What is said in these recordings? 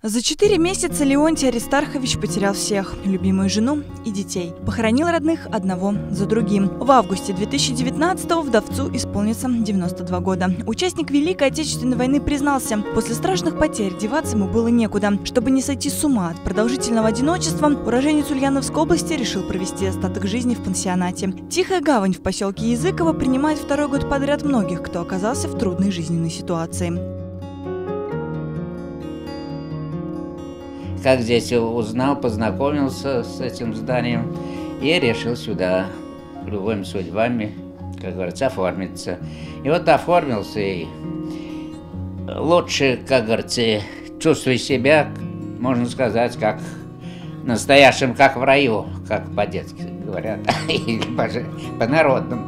За 4 месяца Леонтий Аристархович потерял всех – любимую жену и детей. Похоронил родных одного за другим. В августе 2019-го вдовцу исполнится 92 года. Участник Великой Отечественной войны признался, после страшных потерь деваться ему было некуда. Чтобы не сойти с ума от продолжительного одиночества, уроженец Ульяновской области решил провести остаток жизни в пансионате. Тихая гавань в поселке Языково принимает второй год подряд многих, кто оказался в трудной жизненной ситуации. Как здесь узнал, познакомился с этим зданием и решил сюда любыми судьбами, как говорится, оформиться. И вот оформился, и лучше, как говорится, чувствую себя, можно сказать, как настоящим, как в раю, как по-детски говорят, или по-народному.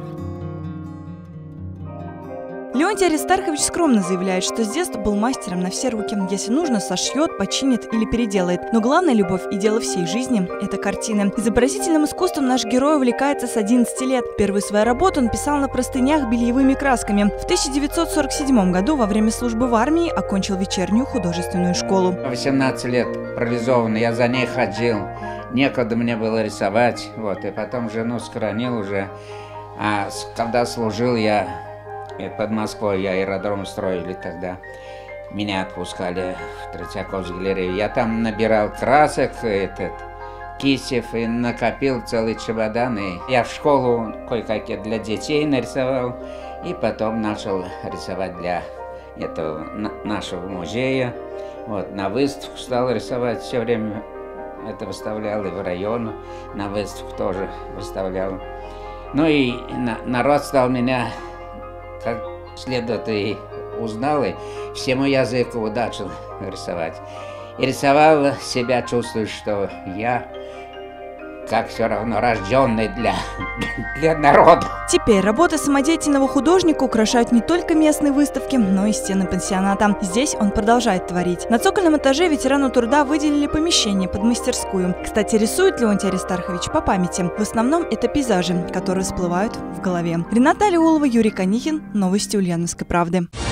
Леонтий Аристархович скромно заявляет, что с детства был мастером на все руки. Если нужно, сошьет, починит или переделает. Но главная любовь и дело всей жизни – это картины. Изобразительным искусством наш герой увлекается с 11 лет. Первую свою работу он писал на простынях бельевыми красками. В 1947 году во время службы в армии окончил вечернюю художественную школу. 18 лет парализованный, я за ней ходил. Некогда мне было рисовать. Вот, и потом жену сохранил уже. А когда служил я под Москвой, аэродром строили тогда, меня отпускали в Третьяковскую галерею. Я там набирал красок, кисев, и накопил целый чемодан. И я в школу кое-какие для детей нарисовал, и потом начал рисовать для этого нашего музея. Вот, на выставку стал рисовать, все время это выставлял, и в район на выставку тоже выставлял. Ну и народ стал меня как следует и узнал, и всему языку начал рисовать. И рисовал себя, чувствую, что я как все равно рожденный для народа. Теперь работы самодеятельного художника украшают не только местные выставки, но и стены пансионата. Здесь он продолжает творить. На цокольном этаже ветерану труда выделили помещение под мастерскую. Кстати, рисует Леонтий Аристархович по памяти. В основном это пейзажи, которые всплывают в голове. Рената Алиулова, Юрий Конихин. Новости Ульяновской правды.